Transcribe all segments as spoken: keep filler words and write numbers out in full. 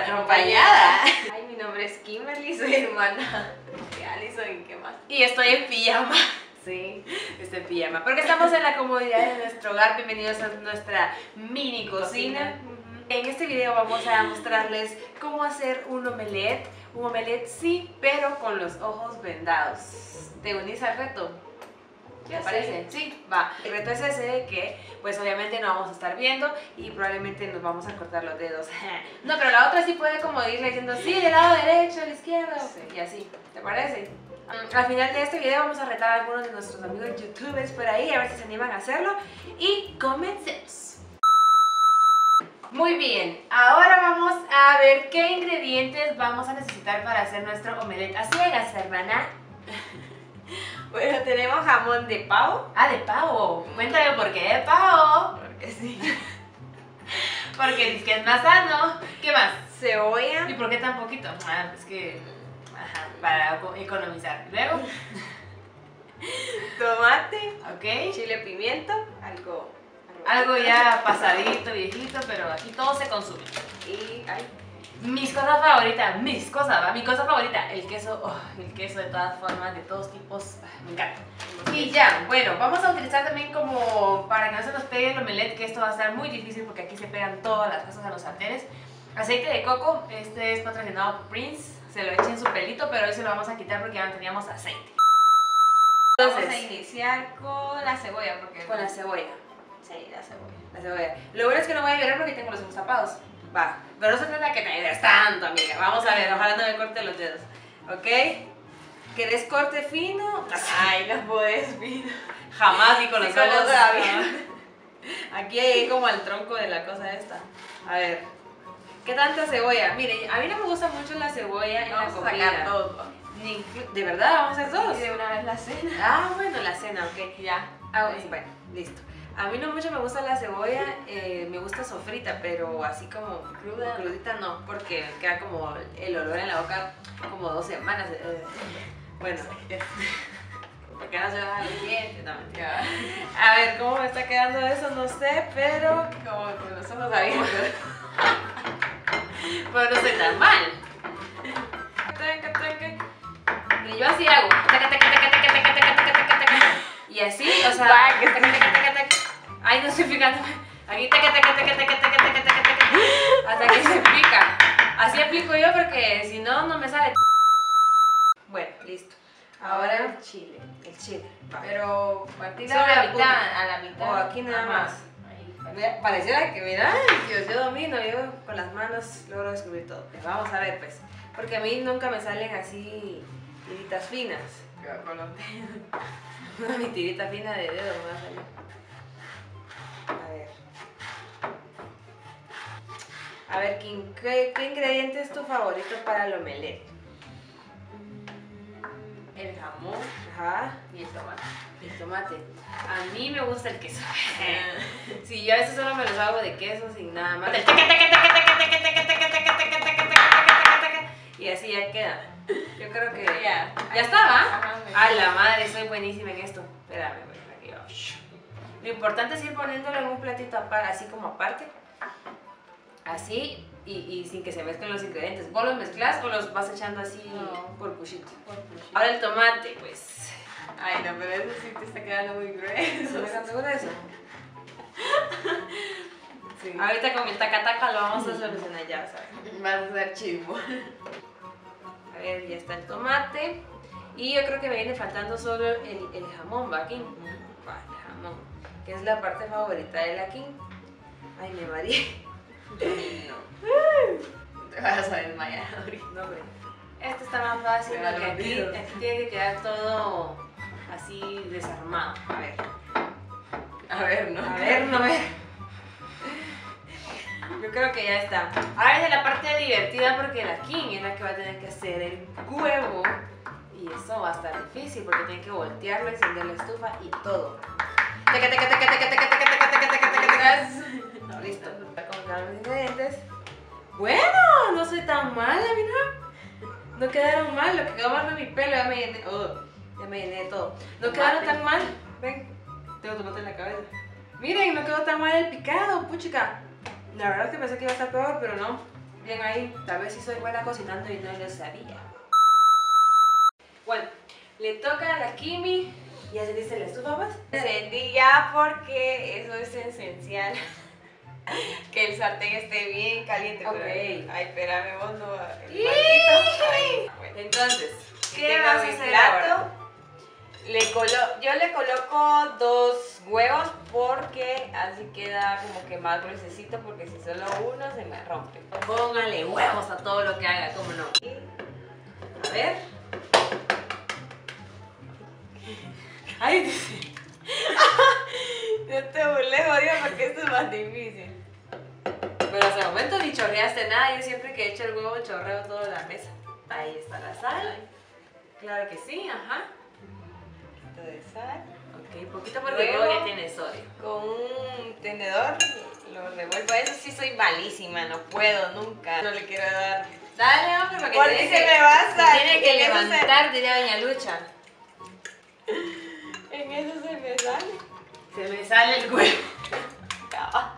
acompañada. Ay, mi nombre es Kimberly, soy hermana de Alison y qué más. Y estoy en pijama. Sí. Estoy en pijama. Porque estamos en la comodidad de nuestro hogar. Bienvenidos a nuestra mini cocina. Cocina. En este video vamos a mostrarles cómo hacer un omelette. Un omelette sí, pero con los ojos vendados. ¿Te unís al reto? ¿Te parece? Sí, va. El reto es ese que pues obviamente no vamos a estar viendo y probablemente nos vamos a cortar los dedos. No, pero la otra sí puede como irle diciendo sí, del lado derecho, del izquierdo, Sí. y así. ¿Te parece? Mm, Al final de este video vamos a retar a algunos de nuestros amigos youtubers por ahí a ver si se animan a hacerlo y comencemos. Muy bien, ahora vamos a ver qué ingredientes vamos a necesitar para hacer nuestro omelette a ciegas, hermana. Bueno, tenemos jamón de pavo. Ah, de pavo. Cuéntame por qué de pavo. Porque sí. Porque dice que es más sano. ¿Qué más? Cebolla. ¿Y por qué tan poquito? Ah, es que... Ajá, para economizar. Luego, Tomate. ok. Chile, pimiento. Algo. Algo ya pasadito, viejito, pero aquí todo se consume. Y. Ay. Mis cosas favoritas, mis cosas, ¿va? Mi cosa favorita, el queso, oh, el queso de todas formas, de todos tipos, ah, me encanta. Y ya, bueno, vamos a utilizar también como para que no se nos pegue el omelette, que esto va a estar muy difícil porque aquí se pegan todas las cosas a los sartenes. Aceite de coco, este es patrocinado por Prince, se lo eché en su pelito, pero hoy se lo vamos a quitar porque ya no teníamos aceite. Vamos a Entonces, iniciar con la cebolla. Porque con la cebolla, Sí, la cebolla. la cebolla. Lo bueno es que no voy a llorar porque tengo los ojos tapados. Va, pero no se trata de que te ayudes tanto, amiga. Vamos a ver, ojalá no me corte los dedos. ¿Ok? ¿Querés corte fino? Ay, no puedes, fino. Jamás ni con los Sí, con ojos. los labios. Aquí hay como al tronco de la cosa esta. A ver. ¿Qué tanta cebolla? Mire, a mí no me gusta mucho la cebolla en Vamos la a comida. sacar todo. Ni inclu- ¿De verdad? ¿Vamos a hacer dos? Y de una vez la cena. Ah, bueno, la cena, ok. Ya. Ah, Ahí. bueno, listo. A mí no mucho me gusta la cebolla, eh, me gusta sofrita, pero así como Cruda. crudita no, porque queda como el olor en la boca como dos semanas. eh. Bueno, porque no se va a los dientes, no, mentira. Ya. A ver, ¿cómo me está quedando eso? No sé, pero Como con los ojos abiertos. pero no estoy tan mal. Taca, taca. Y yo así hago. Taca, taca, taca, taca, taca, taca, taca, taca, taca. Y así, o sea, Va, que taca, taca, taca, taca. Ay, no estoy picando. Aquí taca, taca, taca, taca, taca, taca, taca, taca, hasta que se pica. Así aplico yo porque si no, no me sale. Bueno, listo. Ahora Ahora el chile. el chile. Va. Pero partir Solo a la la mitad. punta. A la mitad. O aquí nada Ajá. más. Ahí. Mira, pareciera que, mira, Dios, yo domino, yo con las manos logro descubrir todo. Vamos a ver, pues. Porque a mí nunca me salen así tiritas finas. Con los dedos. Mi tirita fina de dedo me va a salir. A ver. A ver, Kim, ¿qué, qué ingrediente es tu favorito para el omelette? El jamón Ajá, y el tomate. el tomate. A mí me gusta el queso. Sí, yo a veces solo me los hago de queso sin nada más. Y así ya queda. Yo creo que Ya. ya estaba. Ajá, me- A la madre, soy buenísima en esto. Espérame, voy para que yo. Lo importante es ir poniéndolo en un platito aparte, así como aparte. Así y, y sin que se mezclen los ingredientes. ¿Vos los mezclas o los vas echando así No. por pushito? Por cuchillo. Ahora el tomate, pues. Ay, no, pero eso sí te está quedando muy grueso. ¿Estás segura de eso? Sí. Ahorita con el taca-taca lo vamos a solucionar ya, ¿sabes? Vas a ser chimbo. A ver, ya está el tomate. Y yo creo que me viene faltando solo el, el jamón, ¿va, Kim? Va, el jamón. Que es la parte favorita de la Kim. Ay, me mareé. Te vas a desmayar ahorita. No, hombre. Este está más fácil Me da porque los aquí, dedos. aquí tiene que quedar todo así desarmado. A ver. A ver, ¿no? A ver, no ver. Yo creo que ya está. Ahora viene la parte divertida porque la Kim es la que va a tener que hacer el huevo. Y eso va a estar difícil porque tiene que voltearlo, encender la estufa y todo. Teca, teca, teca, teca, teca, teca, teca, teca, teca, teca, teca. No, listo. Con los ingredientes. Bueno, no soy tan mala, mira. No quedaron mal, lo que quedó mal fue mi pelo, ya me llené. Oh, ya me llené de todo. No quedaron tan mal. Ven, tengo tomate en la cabeza. Miren, no quedó tan mal el picado, puchica. La verdad es que pensé que iba a estar peor, pero no. Bien ahí, tal vez sí soy buena cocinando y no lo sabía. Bueno, le toca a la Kimi. ¿Ya encendiste la estufa más? Encendí ya porque eso es esencial. Que el sartén esté bien caliente. Ok. Pero, ay, espérame, vos no. El marquito. Ay, bueno. Entonces, ¿qué Tengo vas a mi hacer plato. ahora? Le colo yo le coloco dos huevos porque así queda como que más gruesecito, porque si solo uno se me rompe. Póngale huevos a todo lo que haga, cómo no. A ver. Ay, No te burles, jodido, porque esto es más difícil. pero hasta el momento ni chorreaste nada. Yo siempre que echo el huevo chorreo toda la mesa. Ahí está la sal. Claro que sí, ajá. Un poquito de sal. Ok, poquito porque el Luego- huevo ya tiene sodio. Con un tenedor lo revuelvo. Eso sí soy malísima, no puedo nunca. No le quiero dar. Dale, hombre, porque Porque tiene se que, me va a se salir, tiene que en eso se- levantar, diría doña Lucha. En eso se me sale. Se me sale el huevo. Ah,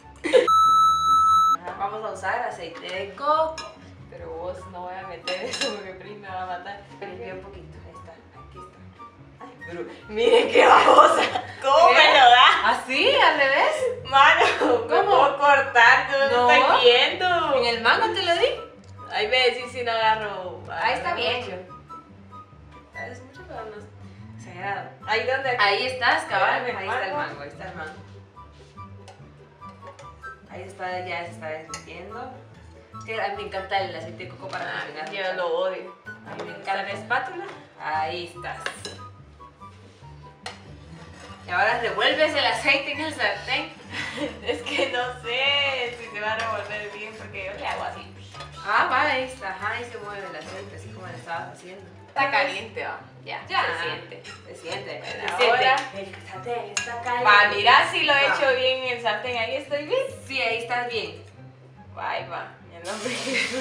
Ajá, vamos a usar aceite de coco. pero vos no voy a meter eso porque Pris me va a matar. Limpia un poquito. Ahí está, aquí está. Ay, pero miren qué babosa. ¿Cómo ¿Qué? me lo da? ¿Así? ¿Al revés? Mano, ¿cómo puedo cortar? No, No. no estoy viendo. ¿En el mango te lo di? Ahí me decís si no agarro. Ahí está agarro bien. mucho. Es mucho, pero no es exagerado. Ahí donde. Ahí estás, cabal. Espérame, Ahí está el mango. mango, ahí está el mango. Ahí está, ya se está derritiendo. Es que a mí me encanta el aceite de coco para cocinar. Yo lo odio. A mí me ¿Está encanta. la espátula? Ahí estás. Y ahora revuelves el aceite en el sartén. Es que no sé si se va a revolver bien porque yo le hago así. Ah, vale, ahí está. Ajá, ahí se mueve el aceite, así como lo estabas haciendo. Está caliente, va. Ya, Ya. se siente. Se siente. Bueno, se ahora- siente. El sartén está caliente. Va, mira si lo he Va. hecho bien en el sartén. Ahí estoy bien. Sí, ahí estás bien. Ahí va. El hombre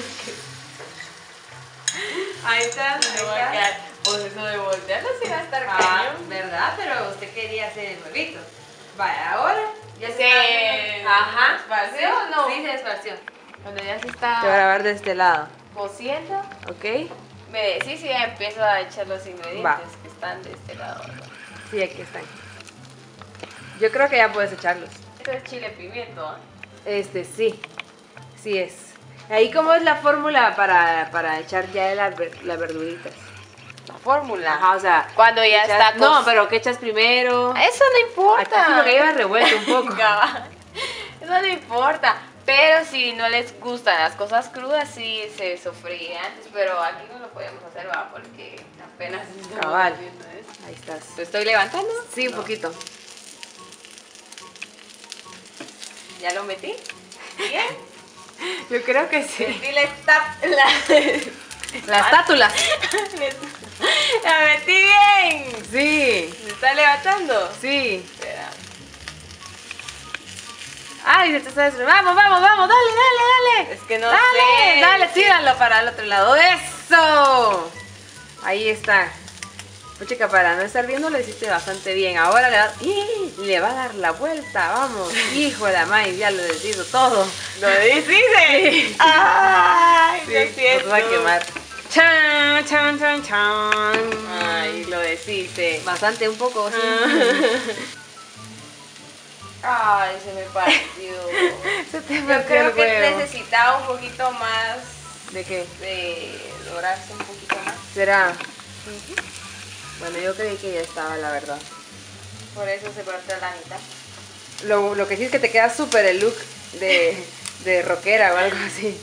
Ahí estás, me ahí va a estás. quedar. Pues eso de voltearlo sí va a estar Ah, cañón. ¿verdad? Pero usted quería hacer el huevito. Vaya, ahora ya se Se está haciendo- Ajá. esparció o no? Sí, se esparció. Cuando ya se Te voy a está grabar de este lado. cociendo, ¿Ok? me decís si ya empiezo a echar los ingredientes Va. que están de este lado. Sí, aquí están. Yo creo que ya puedes echarlos. Esto es chile pimiento, ¿ah? Este, sí. Sí es. Ahí cómo es la fórmula para, para echar ya las, ver- las verduritas. La fórmula. Ajá, o sea. Cuando ya echas- está No, co- pero ¿qué echas primero? Eso no importa. Aquí sí porque lleva revuelto un poco. Cabal. Eso no importa. Pero si no les gustan las cosas crudas, sí se sofríe antes. Pero aquí no lo podemos hacer, va, porque apenas estamos Cabal. haciendo esto. Ahí estás. ¿Lo estoy levantando? Sí, un No. poquito. ¿Ya lo metí? ¿Bien? Yo creo que sí. Metí la tap... La... La espátula. ¡La metí bien! Sí, ¿Se está levantando? sí. Espera. Ay, se te está des- Vamos, vamos, vamos, dale, dale, dale. Es que no dale, sé. dale, tíralo para el otro lado. ¡Eso! Ahí está. Pues chica, para no estar viendo lo hiciste bastante bien. Ahora le, da- ¡Ih! Le va a dar la vuelta, vamos. Hijo de la madre, ya lo decido todo. ¿Lo hiciste? ¡Ay! Sí, lo siento. nos va a quemar. Chan, chan, chan, chan. Ay, lo deciste. Bastante, un poco, sí. Ay, se me partió. Se te Yo partió creo el que huevo. necesitaba un poquito más ¿De qué? de dorarse un poquito más. ¿Será? Bueno, yo creí que ya estaba, la verdad. Por eso se partió la mitad. Lo, lo que sí es que te queda súper el look de, de rockera o algo así.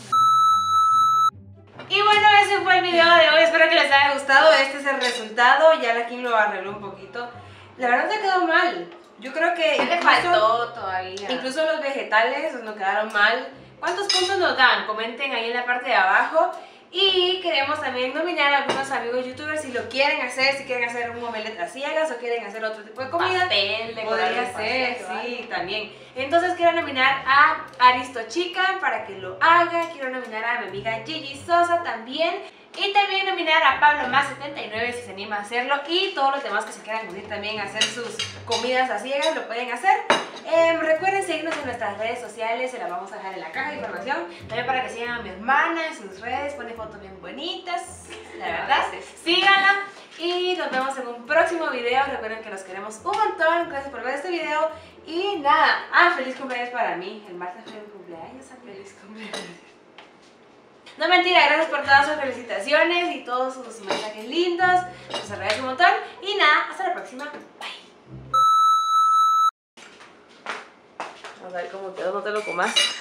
Y bueno, ese fue el video de hoy. Espero que les haya gustado. Este es el resultado. Ya la Kim lo arregló un poquito. La verdad te quedó mal. Yo creo que ¿Qué le incluso- faltó todavía? Incluso los vegetales nos quedaron mal. ¿Cuántos puntos nos dan? Comenten ahí en la parte de abajo. Y queremos también nominar a algunos amigos youtubers si lo quieren hacer, si quieren hacer un omelette a ciegas o quieren hacer otro tipo de comida. Pastel, decorar Podría el ser, pastel, ¿vale? sí, también. Entonces quiero nominar a Aristo Chica para que lo haga. Quiero nominar a mi amiga Gigi Sosa también. Y también nominar a Pablo Más setenta y nueve si se anima a hacerlo. Y todos los demás que se quieran unir también a hacer sus comidas a ciegas lo pueden hacer. Eh, recuerden seguirnos en nuestras redes sociales, se las vamos a dejar en la caja de información. También para que sigan a mi hermana en sus redes, pone fotos bien bonitas, la verdad. Síganla y nos vemos en un próximo video. Recuerden que los queremos un montón. Gracias por ver este video. Y nada, ah, feliz cumpleaños para mí. El martes fue mi cumpleaños, feliz cumpleaños. No mentira, gracias por todas sus felicitaciones y todos sus mensajes lindos. Los agradezco un montón. Y nada, hasta la próxima. Bye. Vamos a ver cómo quedó, no te lo comas.